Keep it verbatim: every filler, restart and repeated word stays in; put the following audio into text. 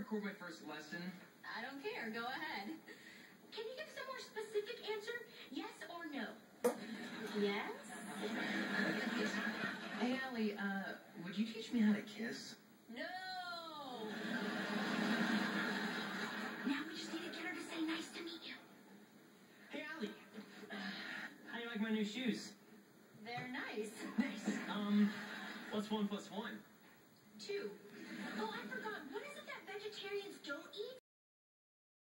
record my first lesson? I don't care. Go ahead. Can you give some more specific answer? Yes or no? Yes? Hey, Allie, uh, would you teach me how to kiss? No! Now we just need to get her to say nice to meet you. Hey, Allie, how do you like my new shoes? They're nice. Nice. Um, what's one plus one? Two. Oh, I forgot. What is it that vegetarians don't eat?